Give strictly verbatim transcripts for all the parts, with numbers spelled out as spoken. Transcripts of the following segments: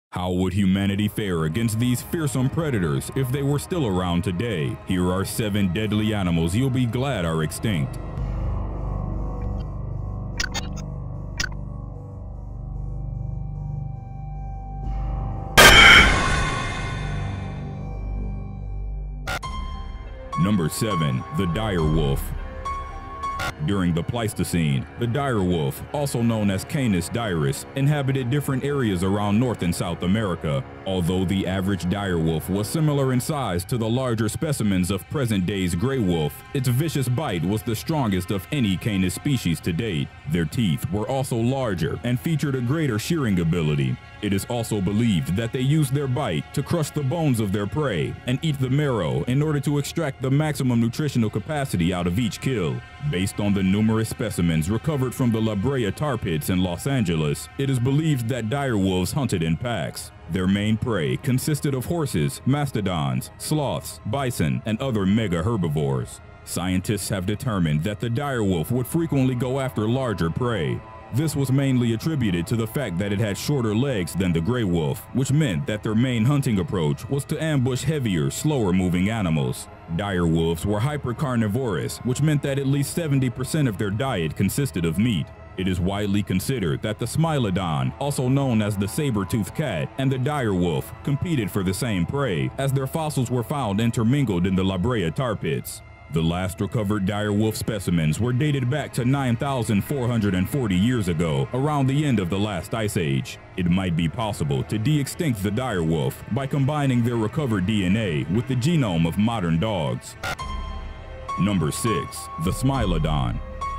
How would humanity fare against these fearsome predators if they were still around today? Here are seven deadly animals you'll be glad are extinct. Number seven. The dire wolf. During the Pleistocene, the dire wolf, also known as Canis dirus, inhabited different areas around North and South America. Although the average dire wolf was similar in size to the larger specimens of present-day's gray wolf, its vicious bite was the strongest of any Canis species to date. Their teeth were also larger and featured a greater shearing ability. It is also believed that they used their bite to crush the bones of their prey and eat the marrow in order to extract the maximum nutritional capacity out of each kill. Based on the numerous specimens recovered from the La Brea tar pits in Los Angeles, it is believed that dire wolves hunted in packs. Their main prey consisted of horses, mastodons, sloths, bison, and other mega herbivores. Scientists have determined that the dire wolf would frequently go after larger prey. This was mainly attributed to the fact that it had shorter legs than the gray wolf, which meant that their main hunting approach was to ambush heavier, slower-moving animals. Dire wolves were hypercarnivorous, which meant that at least seventy percent of their diet consisted of meat. It is widely considered that the Smilodon, also known as the saber-toothed cat, and the dire wolf competed for the same prey, as their fossils were found intermingled in the La Brea tar pits. The last recovered dire wolf specimens were dated back to nine thousand four hundred forty years ago, around the end of the last ice age. It might be possible to de-extinct the dire wolf by combining their recovered D N A with the genome of modern dogs. Number six. The Smilodon.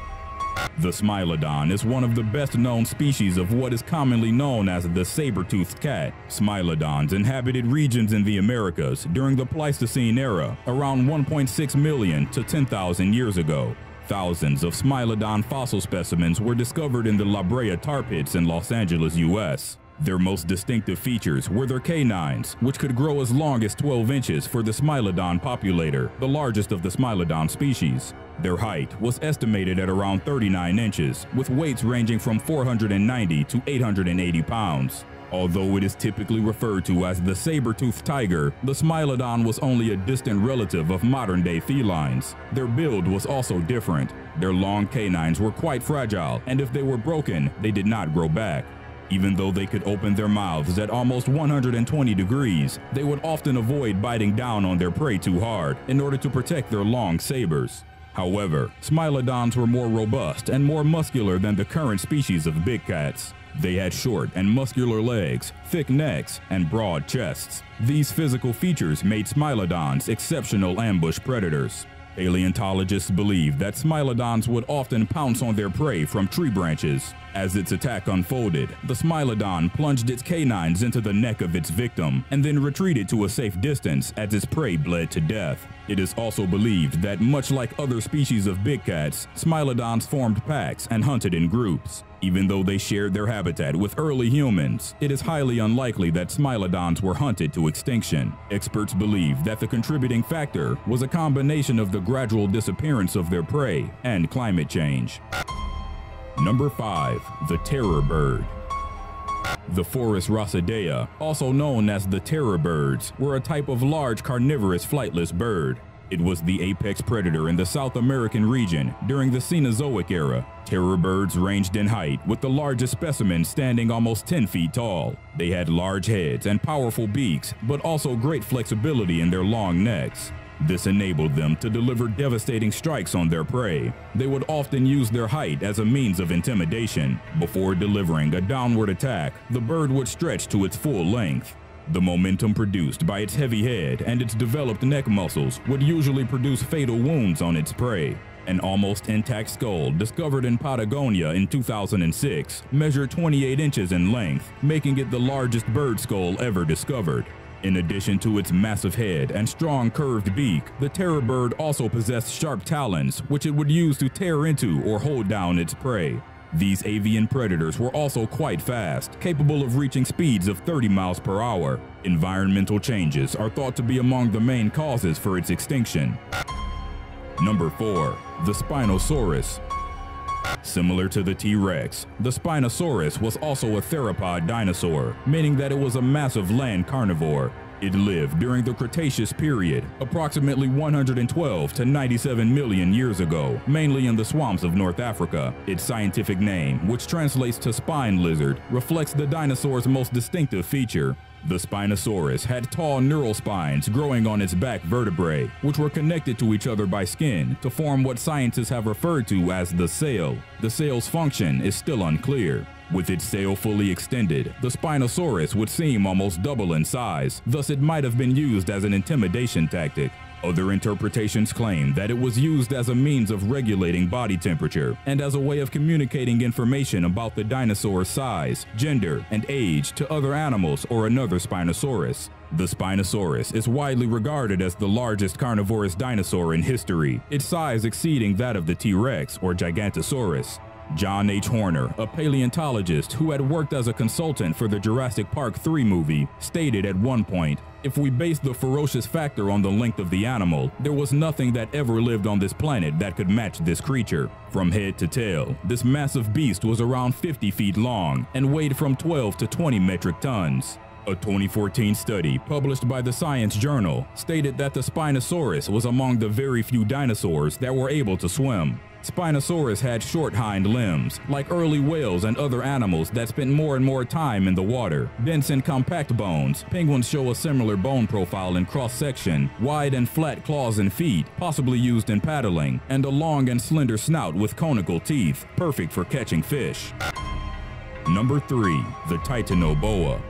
The Smilodon is one of the best-known species of what is commonly known as the saber-toothed cat. Smilodons inhabited regions in the Americas during the Pleistocene era, around one point six million to ten thousand years ago. Thousands of Smilodon fossil specimens were discovered in the La Brea tar pits in Los Angeles, U S Their most distinctive features were their canines, which could grow as long as twelve inches for the Smilodon populator, the largest of the Smilodon species. Their height was estimated at around thirty-nine inches, with weights ranging from four hundred ninety to eight hundred eighty pounds. Although it is typically referred to as the saber-toothed tiger, the Smilodon was only a distant relative of modern-day felines. Their build was also different. Their long canines were quite fragile, and if they were broken, they did not grow back. Even though they could open their mouths at almost one hundred twenty degrees, they would often avoid biting down on their prey too hard in order to protect their long sabers. However, Smilodons were more robust and more muscular than the current species of big cats. They had short and muscular legs, thick necks, and broad chests. These physical features made Smilodons exceptional ambush predators. Paleontologists believe that Smilodons would often pounce on their prey from tree branches. As its attack unfolded, the Smilodon plunged its canines into the neck of its victim and then retreated to a safe distance as its prey bled to death. It is also believed that, much like other species of big cats, Smilodons formed packs and hunted in groups. Even though they shared their habitat with early humans, it is highly unlikely that Smilodons were hunted to extinction. Experts believe that the contributing factor was a combination of the gradual disappearance of their prey and climate change. Number five. The terror bird. The Forus Rosidea, also known as the terror birds, were a type of large carnivorous flightless bird. It was the apex predator in the South American region during the Cenozoic era. Terror birds ranged in height, with the largest specimens standing almost ten feet tall. They had large heads and powerful beaks, but also great flexibility in their long necks. This enabled them to deliver devastating strikes on their prey. They would often use their height as a means of intimidation. Before delivering a downward attack, the bird would stretch to its full length. The momentum produced by its heavy head and its developed neck muscles would usually produce fatal wounds on its prey. An almost intact skull discovered in Patagonia in two thousand six measured twenty-eight inches in length, making it the largest bird skull ever discovered. In addition to its massive head and strong curved beak, the terror bird also possessed sharp talons, which it would use to tear into or hold down its prey. These avian predators were also quite fast, capable of reaching speeds of thirty miles per hour. Environmental changes are thought to be among the main causes for its extinction. Number four. The Spinosaurus. Similar to the T-Rex, the Spinosaurus was also a theropod dinosaur, meaning that it was a massive land carnivore. It lived during the Cretaceous period, approximately one hundred twelve to ninety-seven million years ago, mainly in the swamps of North Africa. Its scientific name, which translates to spine lizard, reflects the dinosaur's most distinctive feature. The Spinosaurus had tall neural spines growing on its back vertebrae, which were connected to each other by skin to form what scientists have referred to as the sail. The sail's function is still unclear. With its sail fully extended, the Spinosaurus would seem almost double in size, thus it might have been used as an intimidation tactic. Other interpretations claim that it was used as a means of regulating body temperature and as a way of communicating information about the dinosaur's size, gender, and age to other animals or another Spinosaurus. The Spinosaurus is widely regarded as the largest carnivorous dinosaur in history, its size exceeding that of the T-Rex or Gigantosaurus. John H. Horner, a paleontologist who had worked as a consultant for the Jurassic Park three movie, stated at one point, "If we based the ferocious factor on the length of the animal, there was nothing that ever lived on this planet that could match this creature." From head to tail, this massive beast was around fifty feet long and weighed from twelve to twenty metric tons. A twenty fourteen study published by the Science Journal stated that the Spinosaurus was among the very few dinosaurs that were able to swim. Spinosaurus had short hind limbs, like early whales and other animals that spent more and more time in the water. Dense and compact bones, penguins show a similar bone profile in cross-section, wide and flat claws and feet, possibly used in paddling, and a long and slender snout with conical teeth, perfect for catching fish. Number three. The Titanoboa.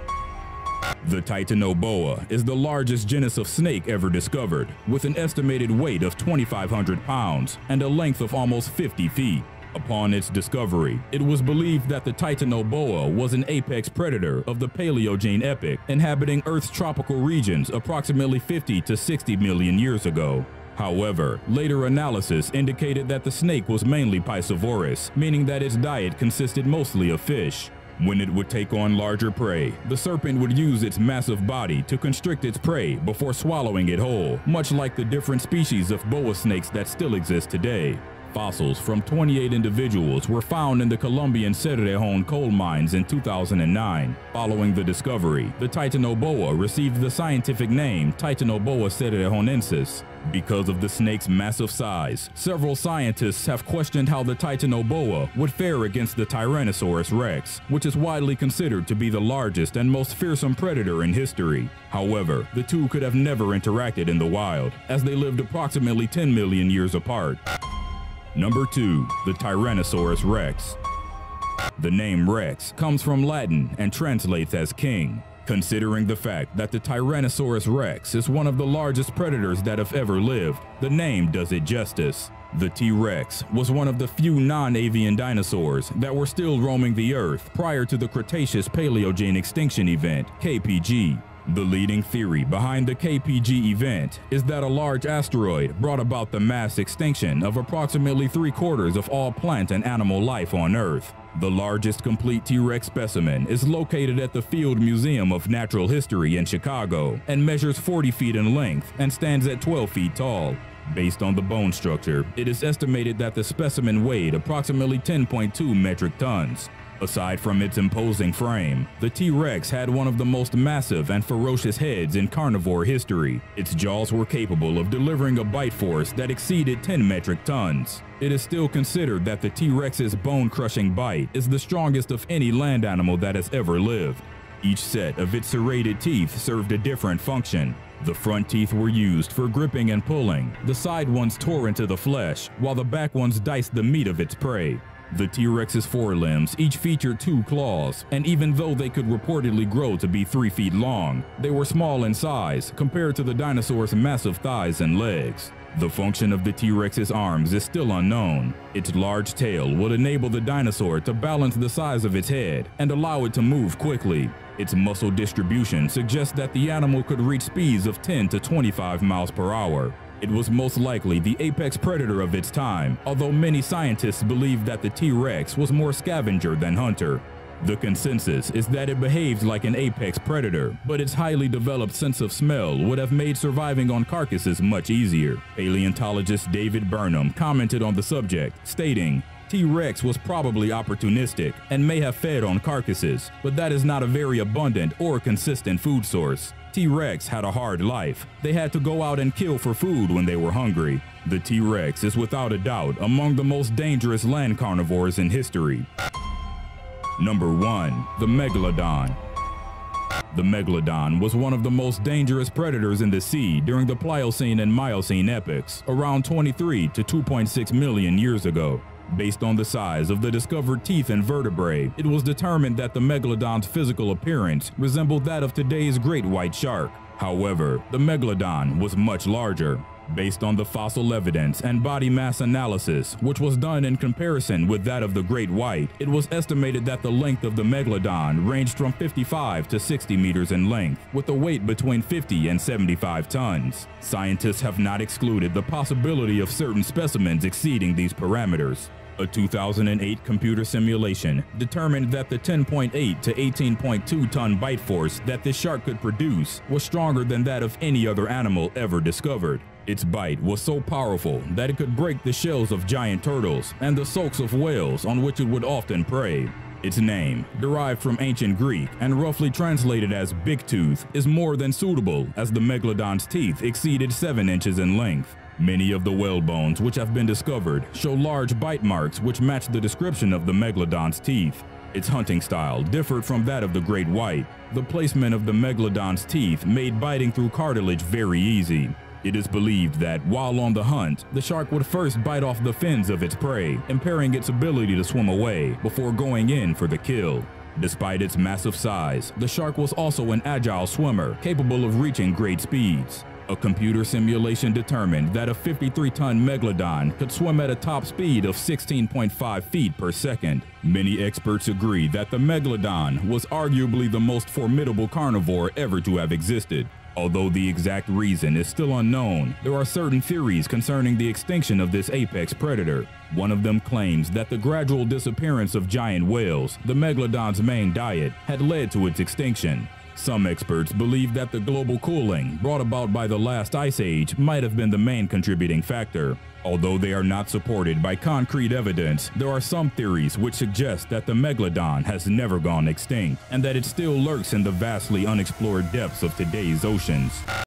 The Titanoboa is the largest genus of snake ever discovered, with an estimated weight of twenty-five hundred pounds and a length of almost fifty feet. Upon its discovery, it was believed that the Titanoboa was an apex predator of the Paleogene epoch, inhabiting Earth's tropical regions approximately fifty to sixty million years ago. However, later analysis indicated that the snake was mainly piscivorous, meaning that its diet consisted mostly of fish. When it would take on larger prey, the serpent would use its massive body to constrict its prey before swallowing it whole, much like the different species of boa snakes that still exist today. Fossils from twenty-eight individuals were found in the Colombian Cerrejón coal mines in two thousand nine. Following the discovery, the Titanoboa received the scientific name Titanoboa cerrejonensis. Because of the snake's massive size, several scientists have questioned how the Titanoboa would fare against the Tyrannosaurus rex, which is widely considered to be the largest and most fearsome predator in history. However, the two could have never interacted in the wild, as they lived approximately ten million years apart. Number two. The Tyrannosaurus rex. The name Rex comes from Latin and translates as king. Considering the fact that the Tyrannosaurus rex is one of the largest predators that have ever lived, the name does it justice. The T-Rex was one of the few non-avian dinosaurs that were still roaming the Earth prior to the Cretaceous-Paleogene extinction event, K P G. The leading theory behind the K P G event is that a large asteroid brought about the mass extinction of approximately three-quarters of all plant and animal life on Earth. The largest complete T-Rex specimen is located at the Field Museum of Natural History in Chicago and measures forty feet in length and stands at twelve feet tall. Based on the bone structure, it is estimated that the specimen weighed approximately ten point two metric tons. Aside from its imposing frame, the T-Rex had one of the most massive and ferocious heads in carnivore history. Its jaws were capable of delivering a bite force that exceeded ten metric tons. It is still considered that the T-Rex's bone-crushing bite is the strongest of any land animal that has ever lived. Each set of its serrated teeth served a different function. The front teeth were used for gripping and pulling, the side ones tore into the flesh, while the back ones diced the meat of its prey. The T-Rex's forelimbs each featured two claws, and even though they could reportedly grow to be three feet long, they were small in size compared to the dinosaur's massive thighs and legs. The function of the T-Rex's arms is still unknown. Its large tail would enable the dinosaur to balance the size of its head and allow it to move quickly. Its muscle distribution suggests that the animal could reach speeds of ten to twenty-five miles per hour. It was most likely the apex predator of its time, although many scientists believe that the T-Rex was more scavenger than hunter. The consensus is that it behaves like an apex predator, but its highly developed sense of smell would have made surviving on carcasses much easier. Paleontologist David Burnham commented on the subject, stating, T-Rex was probably opportunistic and may have fed on carcasses, but that is not a very abundant or consistent food source. T-Rex had a hard life. They had to go out and kill for food when they were hungry. The T-Rex is without a doubt among the most dangerous land carnivores in history. Number one. The Megalodon. The Megalodon was one of the most dangerous predators in the sea during the Pliocene and Miocene epochs, around twenty-three to two point six million years ago. Based on the size of the discovered teeth and vertebrae, it was determined that the Megalodon's physical appearance resembled that of today's great white shark. However, the Megalodon was much larger. Based on the fossil evidence and body mass analysis, which was done in comparison with that of the great white, it was estimated that the length of the Megalodon ranged from fifty-five to sixty meters in length, with a weight between fifty and seventy-five tons. Scientists have not excluded the possibility of certain specimens exceeding these parameters. A two thousand eight computer simulation determined that the ten point eight to eighteen point two ton bite force that this shark could produce was stronger than that of any other animal ever discovered. Its bite was so powerful that it could break the shells of giant turtles and the sulks of whales on which it would often prey. Its name, derived from ancient Greek and roughly translated as big tooth, is more than suitable, as the Megalodon's teeth exceeded seven inches in length. Many of the whale bones which have been discovered show large bite marks which match the description of the Megalodon's teeth. Its hunting style differed from that of the great white. The placement of the Megalodon's teeth made biting through cartilage very easy. It is believed that while on the hunt, the shark would first bite off the fins of its prey, impairing its ability to swim away before going in for the kill. Despite its massive size, the shark was also an agile swimmer capable of reaching great speeds. A computer simulation determined that a fifty-three ton Megalodon could swim at a top speed of sixteen point five feet per second. Many experts agree that the Megalodon was arguably the most formidable carnivore ever to have existed. Although the exact reason is still unknown, there are certain theories concerning the extinction of this apex predator. One of them claims that the gradual disappearance of giant whales, the Megalodon's main diet, had led to its extinction. Some experts believe that the global cooling brought about by the last ice age might have been the main contributing factor. Although they are not supported by concrete evidence, there are some theories which suggest that the Megalodon has never gone extinct and that it still lurks in the vastly unexplored depths of today's oceans.